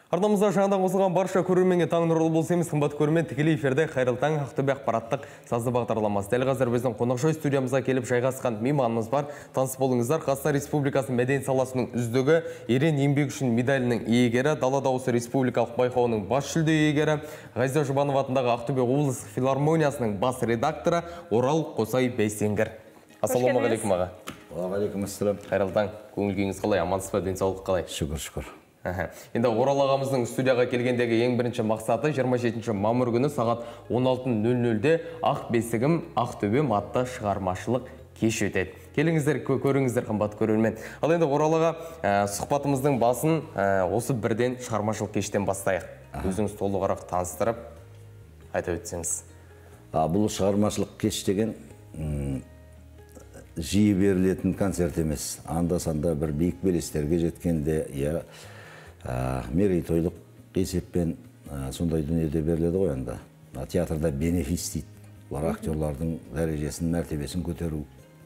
Арнамызда жаңадан қосылған барша көрерменге таң нұрлы болсын, қымбат көрермен, тікелей эфирде Қайырлы таң Ақтөбе ақпараттық сазды бағдарламасы. Дәл қазір біздің қонақжай студиямызға келіп жайғасқан мейманымыз бар. Таныс болыңыздар. Қазақстан Республикасының мәдениет саласының үздігі, ерен еңбек үшін медалінің иегері, Дала дауысы республикалық байқауының бас жүлде иегері, Ғазиза Жұбанов атындағы Ақтөбе облыстық филармониясының бас редакторы Орал Қосай Бейсенгер. Ассалаумағалейкум аға. Уағалейкум ассалам. Қайырлы таң. Көңіл-күйіңіз қалай? Амансыз ба? Денсаулық қалай? Шүкір. Енді Орал ағамыздың студияға келгендегі ең бірінші мақсаты 27 мамыр күні сағат 16:00-де Ақ бесігім, Ақтөбем атты шығармашылық кеш өтеді. Келіңіздер, көріңіздер қымбат көрермен. Ал енді Орал аға, сұхбатымыздың басын осы бірден шығармашылық кештен бастайық. Өзіңіз толығырақ таныстырып айтып өтсеңіз. Бұл шығармашылық кеш деген жиі берілетін концерт емес. Анда-санда бір биік белестерге жеткенде, мерейтойлық есеппен сондай дүниеде беріледі ғой анда. Театрда бенефис дейді. Олар актерлардың дәрежесін, мәртебесін көтеру.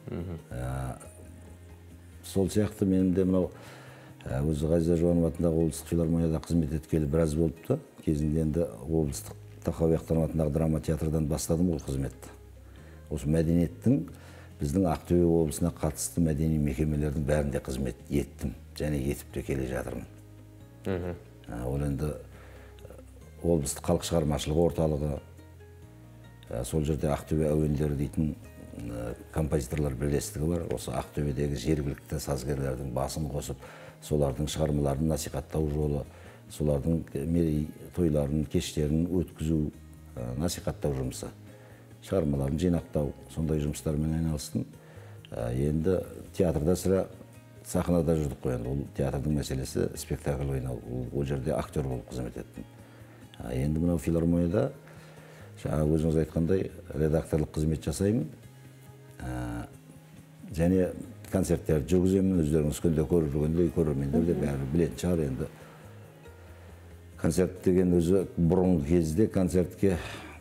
Сол сияқты менің де мынау өзі Ғазиза Жұбанов атындағы облыстық филармонияда қызмет еткелі біраз болыпты. Кезінде енді облыстық Тахауи Ахтанов атындағы драма театрдан бастадым ол қызметті. Осы мәдениеттің біздің Ақтөбе облысына қатысты мәдени мекемелердің бәрінде қызмет еттім және етіп те келе жатырмын. Ол енді облыстық халық шығармашылығы орталығы, сол жерде Ақтөбе әуендері дейтін композиторлар бірлестігі бар. Осы Ақтөбедегі жергілікті сазгерлердің басын қосып, солардың шығармаларын насихаттау жолы, солардың мерейтойларын, кештерін өткізу, насихаттау жұмысы, шығармаларын жинақтау, сондай жұмыстармен айналыстым. Енді театрда сірә сахнада жүрдік қойын. Ол театрдың мәселесі спектакль ойнау. Ол жерде актер болып қызмет еттім. Енді мынау филармонияда жаңа өзіңіз айтқандай редакторлық қызмет жасаймын. Және концерттерді жүргіземін. Өздеріңіз күнде көріп жүргендей, көрермендер де бәрі білетін шығар енді. Концерт деген өзі бұрынғы кезде концертке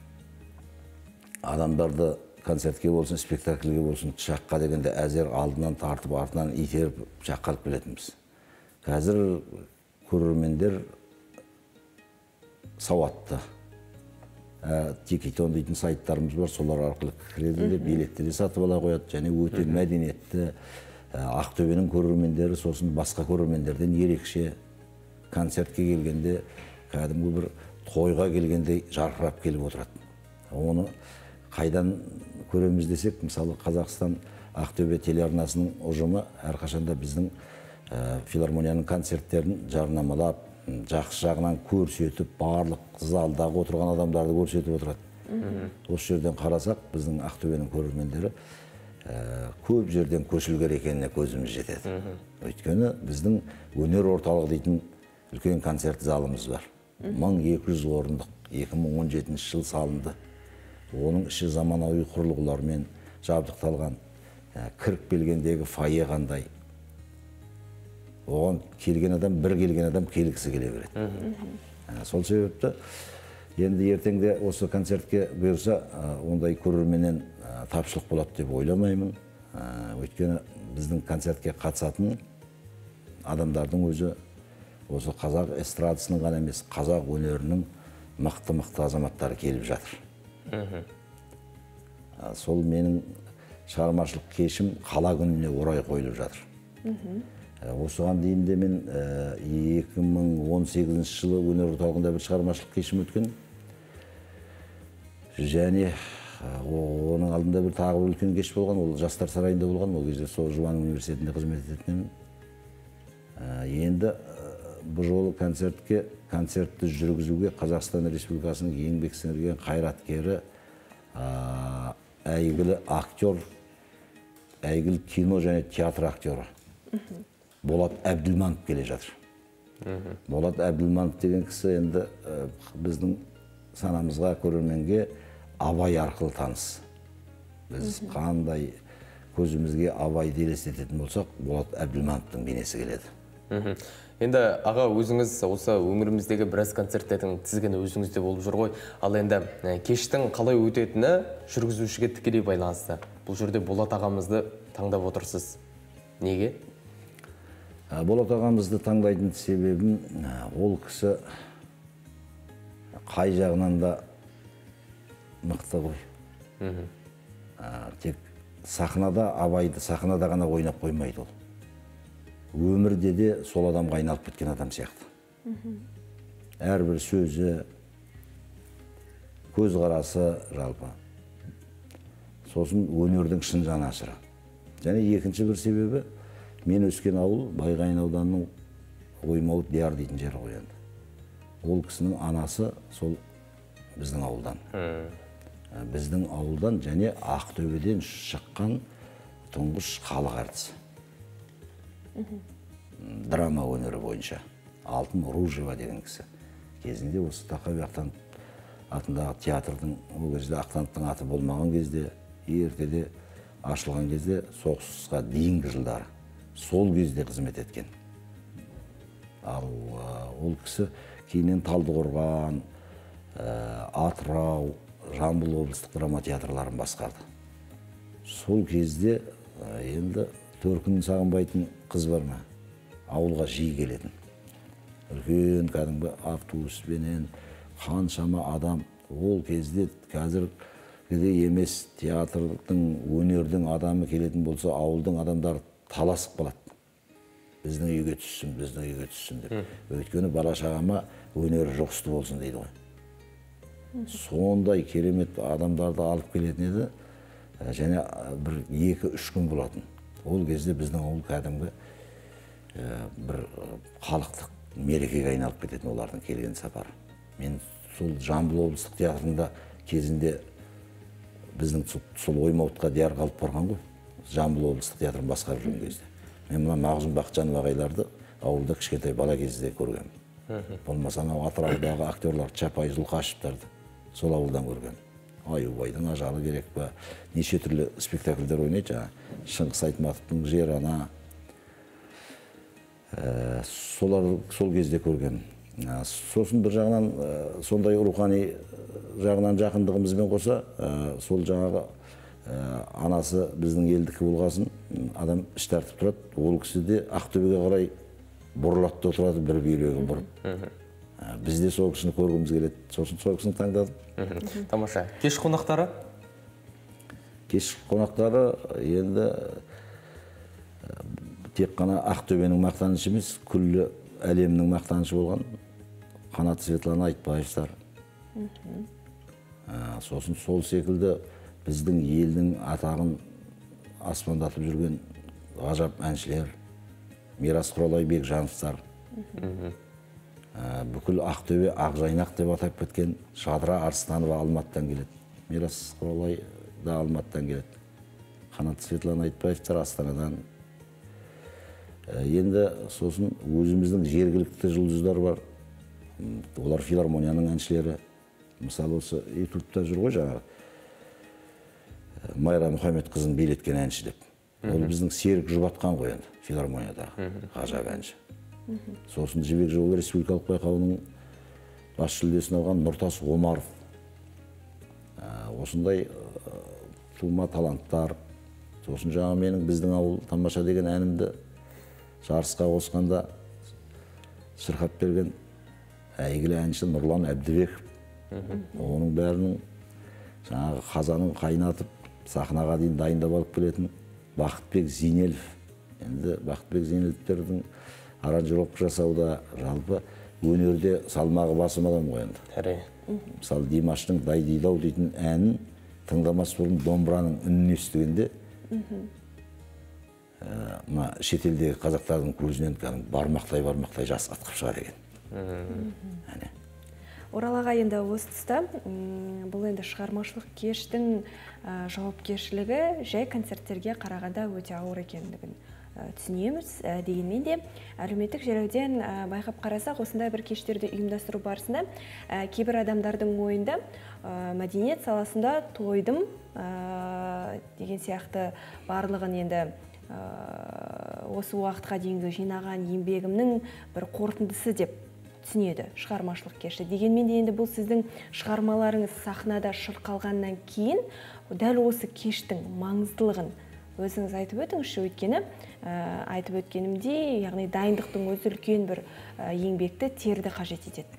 адамдарды концертке болсын, спектакльге болсын, жаққа дегенде әзер алдынан тартып, артынан итеріп, жаққа алып келетінбіз. Қазір көрермендер сауатты. Тикетон дейтін сайттарымыз бар, солар арқылы кіреді де, билетті де сатып ала қояды. Және өте мәдениетті Ақтөбенің көрермендері, сосын басқа көрермендерден ерекше концертке келгенде, кәдімгі бір тойға келгенде жарқырап келіп отырады. Оны қайдан көреміз десек, мысалы Қазақстан Ақтөбе телеарнасының ұжымы әрқашанда біздің филармонияның концерттерін жарнамалап, жақсы жағынан көрсетіп, барлық залдағы отырған адамдарды көрсетіп отырады. Осы жерден қарасақ, біздің Ақтөбенің көрермендері көп жерден көшілгер екеніне көзіміз жетеді. Өйткені біздің өнер орталығы дейтін үлкен концерт залымыз бар. 1200 орындық 2017 жыл салынды. Оның іші заманауи құрылғылармен жабдықталған. Кіріп келгендегі фойе қандай. Оған келген адам, бір келген адам келгісі келе береді. Сол себепті енді ертеңде осы концертке бұйырса, ондай көрерменнен тапшылық болады деп ойламаймын. Өйткені біздің концертке қатысатын адамдардың өзі осы қазақ эстрадасының ғана емес, қазақ өнерінің мықты азаматтары келіп жатыр. Сол менің шығармашылық кешім қала күніне орай қойылып жатыр. Осыған дейін де мен 2018 жылы өнер орталығында бір шығармашылық кешім өткен. Және оның алдында бір тағы бір үлкен кеш болған, ол жастар сарайында болған, ол кезде сол Жұбанов университетінде қызмет ететінмін. Енді бұл жолы концертті жүргізуге Қазақстан Республикасының еңбек сіңірген қайраткері, әйгілі актер, әйгілі кино және театр актері Болат Әбділманов келе жатыр. Болат Әбділманов деген кісі енді біздің санамызға, көрерменге Абай арқылы таныс. Біз қандай көзімізге Абайды елестететін болсақ, Болат Әбділмановтың бейнесі келеді. Енді аға, өзіңіз осы өңіріміздегі біраз концерттердің тізгіні өзіңізде болып жүр ғой. Ал енді кештің қалай өтетіні жүргізушіге тікелей байланысты. Бұл жерде Болат ағамызды таңдап отырсыз. Неге? Болат ағамызды таңдайтын себебім, ол кісі қай жағынан да мықты ғой. Тек сахнада, Абайды сахнада ғана ойнап қоймайды ол. Өмірде де сол адамға айналып кеткен адам сияқты. Әрбір сөзі, көзқарасы жалпы. Сосын өнердің шын жанашыры. Және екінші бір себебі, мен өскен ауыл Байғайын ауданының Оймауыт Дияр дейтін жері ғой енді. Ол кісінің анасы сол біздің ауылдан. Біздің ауылдан және Ақтөбеден шыққан тұңғыш халық әртісі. Драма өнері бойынша. Алтын Ружева деген кісі. Кезінде осы Тахауи Ақтанов атындағы театрдың, ол кезде Ақтановтың аты болмаған кезде, ертеде ашылған кезде соғысқа дейінгі жылдары. Сол кезде қызмет еткен. Ал ол кісі кейіннен Талдықорған, Атырау, Жамбыл облыстық драма театрларын басқарды. Сол кезде енді Төркін Сағынбайтын қыз бар ма? Ауылға жиі келетін. Үлкен кәдімгі автобуспенен қаншама адам. Ол кезде қазіргідей емес, театрдың, өнердің адамы келетін болса, ауылдың адамдары таласып қалады. Біздің үйге түссін, біздің үйге түссін деп. Өйткені бала шағама өнері жоқсты болсын дейді ғой. Сондай керемет адамдарды алып келетін еді, және бір 2-3 күн болатын. Ол кезде біздің ауыл кәдімгі бір халықтық мерекеге айналып кететін олардың келген сапары. Мен сол Жамбыл облыстық театрында кезінде біздің сол Оймауытқа Дияр қалып барған ғой. Жамбыл облыстық театрын басқарып жүрген кезде. Мен мына Мағзұм Бақытжанов ағайларды ауылда кішкентай бала кезде көргем. Болмаса анау Атыраудағы актерлар Чапай Жылқашевтарды сол ауылдан көргем. Аюбайдың ажалы керек па, неше түрлі спектакльдер ойнайды жаңа. Шыңғыс Айтматовтың Жер ана. Сол кезде көргем. Сосын бір жағынан сондай рухани жағынан жақындығымызбен қоса, сол жаңағы анасы біздің елдікі болғасын, адам іш тартып тұрады. Ол кісі де Ақтөбеге қарай бұрылады да отырады, бір бүйрегі бұрып. Біз де сол кісіні көргіміз келеді. Сосын сол кісіні таңдадым. Тамаша. Кеш қонақтары? Кеш қонақтары енді тек қана Ақтөбенің мақтанышы емес, күллі әлемнің мақтанышы болған Қанат Светлана Айтбаевтар. Сосын сол секілді біздің елдің атағын аспандатып жүрген ғажап әншілер, Мирас Құралай Бекжановтар. Бүкіл Ақтөбе Ақжайнақ деп атап кеткен Жадыра Арыстанова Алматыдан келеді. Мирас Құралай да Алматыдан келеді. Қанат Светлана Айтбаевтар Астанадан. Енді сосын өзіміздің жергілікті жұлдыздар бар. Олар филармонияның әншілері. Мысалы осы ютубта жүр ғой жаңағы. Майра Мұхаммед қызын билеткен әнші деп. Ол біздің Серік Жұбатқан ғой енді, филармониядағы ғажап әнші. Сосын Жібек Жолы республикалық байқауының бас жүлдесін алған Нұртас Омаров. Осындай тума таланттар. Сосын жаңа менің біздің ауыл тамаша деген әнімді жарысқа қосқанда шырқап берген әйгілі әнші Нұрлан Әбдібеков. Оның бәрінің жаңағы қазанын қайнатып, сахнаға дейін дайындап алып келетін Бақытбек Зейнелов. Енді Бақытбек Зейнеловтердің аранжировка жасауда жалпы өнерде салмағы басым адам ғой енді. Мысалы Димаштың Дайдидау дейтін әнін тыңдамас бұрын домбыраның үнін естігенде шетелдегі қазақтардың көзінен бармақтай жас атқып шығады екен. Оралаға енді осы тұста бұл енді шығармашылық кештің жауапкершілігі жай концерттерге қарағанда өте ауыр екендігін түсінеміз. Дегенмен де әлеуметтік желіден байқап қарасақ, осындай бір кештерді ұйымдастыру барысында кейбір адамдардың ойында мәдениет саласында тойдым деген сияқты барлығын енді осы уақытқа дейінгі жинаған еңбегімнің бір қорытындысы деп түсінеді шығармашылық кешті. Дегенмен де енді бұл сіздің шығармаларыңыз сахнада шырқалғаннан кейін дәл осы кештің маңыздылығын өзіңіз айтып өтіңізші, өйткені айтып өткенімдей, яғни дайындықтың өзі үлкен бір еңбекті, терді қажет етеді.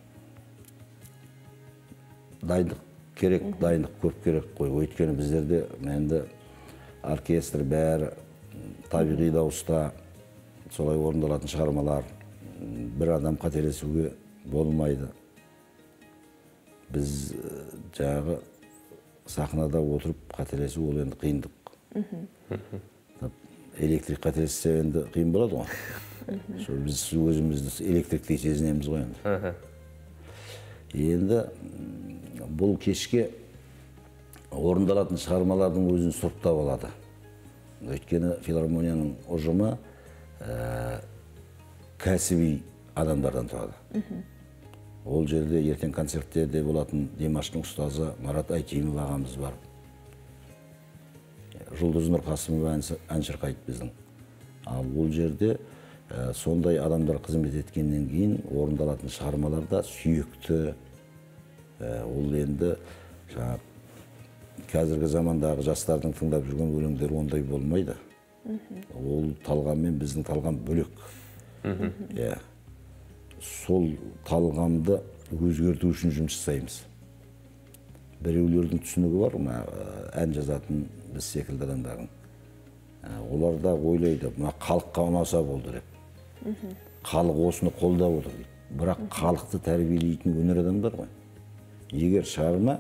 Дайындық керек, дайындық көп керек қой. Өйткені біздерде енді оркестр бәрі табиғи дауыста солай орындалатын шығармалар, бір адам қателесуге болмайды. Біз жаңағы сахнада отырып қателесу ол енді қиындық. Электрик қателессе енді қиын болады ғой. Біз өзімізді электриктей сезінеміз ғой енді. Енді бұл кешке орындалатын шығармалардың өзін сұрыптап алады. Өйткені филармонияның ұжымы кәсіби адамдардан тұрады. Ол жерде ертең концерттерде болатын Димаштың ұстазы Марат Айтимов ағамыз бар. Жұлдыз Нұрқасымова ән шырқайды біздің. Ал ол жерде сондай адамдар қызмет еткеннен кейін орындалатын шығармаларда сүйікті. Ол енді қазіргі замандағы жастардың тыңдап жүрген өлеңдер ондай болмайды. Ол талғаммен біздің талғам бөлек. Сол талғамды өзгерту үшін жұмыс жасаймыз. Біреулердің түсінігі бар, ән жазатын біз секілді адамдардың. Олар да ойлайды, халыққа ұнаса болды деп. Халық осыны қолдап отыр дейді. Бірақ халықты тәрбиелейтін өнер адамдар ғой. Егер шығарма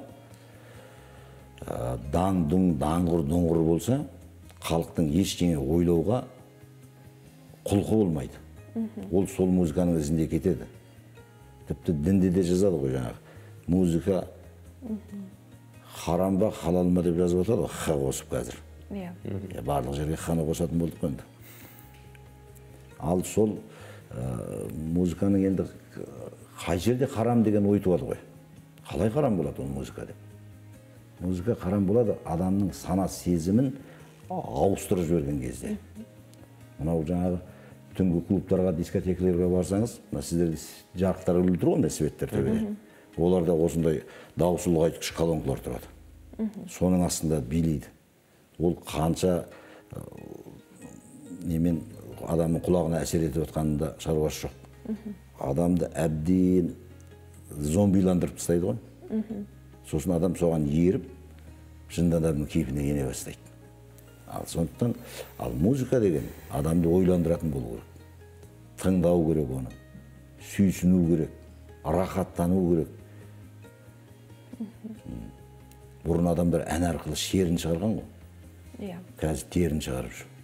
даң-дүң, даңғыр-дұңғыр болса, халықтың ештеңе ойлауға құлқы болмайды. Ол сол музыканың ізінде кетеді. Тіпті дінде де жазады ғой жаңағы. Музыка харам ба, халал ма деп жазып отады ғой, ха қосып қазір. Барлық жерге ханы қосатын болдық қой енді. Ал сол музыканың енді қай жерде харам деген ой туады ғой. Қалай харам болады ол музыка деп? Музыка харам болады адамның сана сезімін ауыстырып жіберген кезде. Мынау жаңағы түнгі клубтарға, дискотекаларға барсаңыз, сіздерде жарықтар ілулі тұр ғой, светтер төбеде. Оларда осындай дауыс ұлғайтқыш колонкалар тұрады. Соның астында билейді. Ол қанша немен адамның құлағына әсер етіп отқанында шаруасы жоқ. Адамды әбден зомбиландырып тастайды ғой. Сосын адам соған еріп, жынданардың кейпіне ене бастайды. Сондықтан, музыка деген адамды ойландыратын болу керек. Тыңдау керек оны, сүйсіну керек, рахаттану керек. Бұрын адамдар ән арқылы шерін шығарған ғой. Қазір терін шығарып жүр.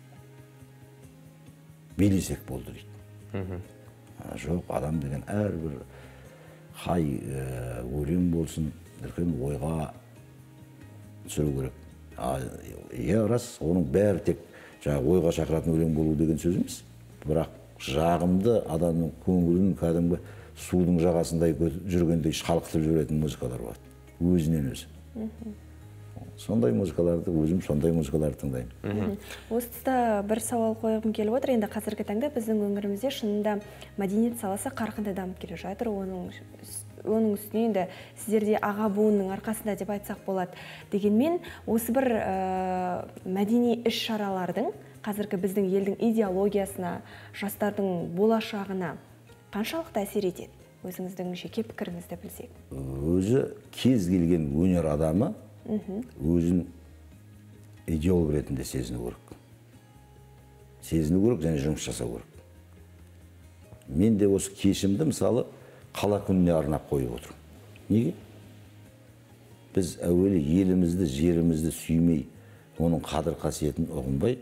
Билесек болды дейді. Жоқ, адам деген әрбір қай өлең болсын, үлкен ойға түсіру керек. Рас, оның бәрі тек ойға шақыратын өлең болу деген сөз емес. Бірақ жағымды адамның көңілін кәдімгі судың жағасындай жүргендей шалқытып жүретін музыкалар бар. Өзінен өзі. Сондай музыкаларды, өзім сондай музыкаларды тыңдаймын. Осы тұста бір сауал қойғым келіп отыр. Енді қазіргі таңда біздің өңірімізде шынында мәдениет саласы қарқынды дамып келе жатыр. Оның үстіне енді сіздерде аға буынның арқасында деп айтсақ болады. Дегенмен, осы бір мәдени іс-шаралардың қазіргі біздің елдің идеологиясына, жастардың болашағына қаншалықты әсер етеді? Өзіңіздің жеке пікіріңізді білсек. Өзі кез келген өнер адамы өзін идеолог ретінде сезіну керек. Сезіну керек және жұмыс жасау керек. Мен де осы кешімді мысалы қала күніне арнап қойып отырмын. Неге? Біз әуелі елімізді, жерімізді сүймей, оның қадір қасиетін ұғынбай,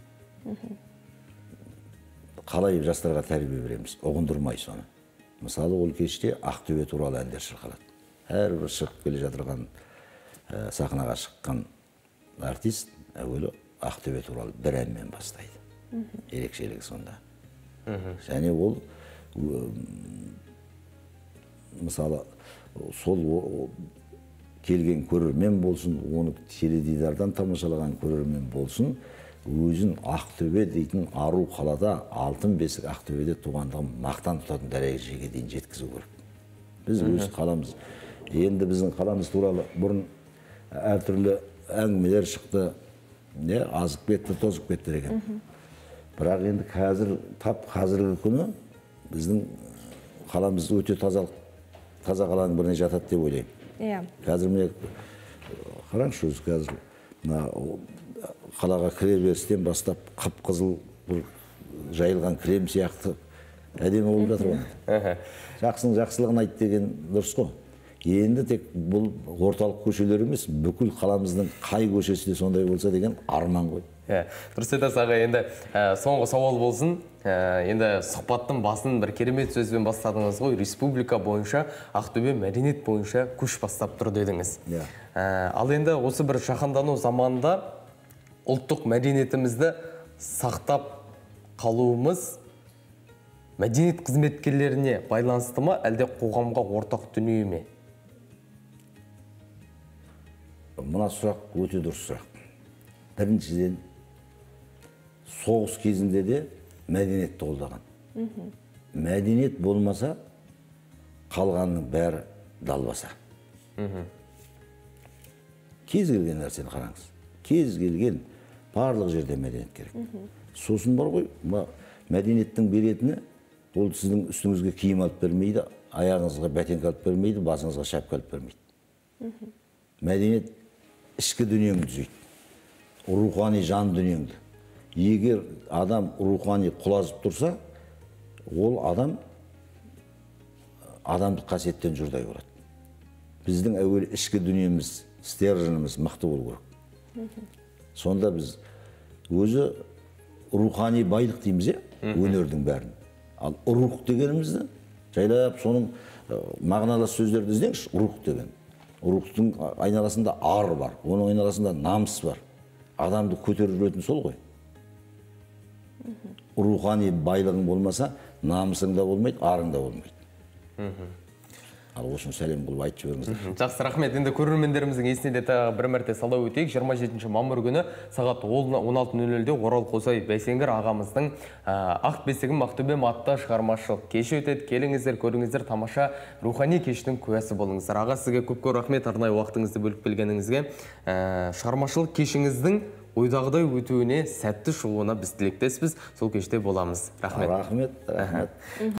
қалай жастарға тәрбие береміз, ұғындырмай соны. Мысалы, ол кеште Ақтөбе туралы әндер шырқалады. Әрбір шығып келе жатырған сахнаға шыққан артист әуелі Ақтөбе туралы бір әнмен бастайды. Ерекшелігі сонда. Және ол мысалы сол келген көрермен болсын, оны теледидардан тамашалаған көрермен болсын, өзін Ақтөбе дейтін ару қалада, алтын бесік Ақтөбеде туғандығын мақтан тұтатын дәрежеге дейін жеткізу керек. Біз өз қаламыз. Енді біздің қаламыз туралы бұрын әртүрлі әңгімелер шықты. азып кетті, тозып кетті деген. Бірақ енді қазіргі күні біздің қаламыз өте таза қаланың біріне жатады деп ойлаймын. Қазір міне қараңызшы өзі, қазір қалаға кіре берістен бастап қып-қызыл жайылған крем сияқты әдемі болып жатыр ғой. Жақсының жақсылығын айт деген дұрыс қой. Енді тек бұл орталық көшелер емес, бүкіл қаламыздың қай көшесі де сондай болса деген арман ғой. Дұрыс айтасыз аға. Енді соңғы сауал болсын. Енді сұхбаттың басын бір керемет сөзбен бастадыңыз ғой. Республика бойынша, Ақтөбе мәдениет бойынша көш бастап тұр дедіңіз. Ал енді осы бір жаһандану заманында ұлттық мәдениетімізді сақтап қалуымыз мәдениет қызметкерлеріне байланысты ма, әлде қоғамға ортақ дүние ме? Мына сұрақ өте дұрыс сұрақ. Біріншіден, соғыс кезінде де мәдениетті қолдаған. Мәдениет болмаса, қалғанның бәрі далбаса. Кез келген нәрсені қараңыз. Кез келген барлық жерде мәдениет керек. Сосын бар ғой, мәдениеттің беретіні, ол сіздің үстіңізге киім алып бермейді, аяғыңызға бәтеңке алып бермейді, басыңызға шапка алып бермейді. Мәдениет ішкі дүниеңді түзейді, рухани жан дүниеңді. Егер адам рухани құлазып тұрса, ол адамдық қасиеттен жұрдай болады. Біздің әуелі ішкі дүниеміз, стерженіміз мықты болу керек. Сонда біз өзі рухани байлық дейміз, өнердің бәрін. Ал рух дегенімізді жайлап соның мағыналас сөздерді іздеңізші, рух деген. Рухтың айналасында ар бар, оның айналасында намыс бар. Адамды көтеріп жүретін сол ғой. Рухани байлығың болмаса, намысың да болмайды, арың да болмайды. Ал осыны сәлем қылып айтып жіберіңіздер. Жақсы, рахмет. Енді көрермендеріміздің есіне де тағы бір мәрте сала өтейік. 27 мамыр күні сағат 16:00-де Орал Қосай Бәйсенгер ағамыздың Ақ бесігім Ақтөбем атты шығармашылық кеші өтеді. Келіңіздер, көріңіздер, тамаша рухани кештің куәсі болыңыздар. Аға, сізге көп рахмет, арнайы уақытыңызды бөліп келгеніңізге. Шығармашылық кешіңіздің ойдағыдай өтуіне, сәтті шығуына біз тілектеспіз. Сол кеште боламыз. Рахмет. Рахмет.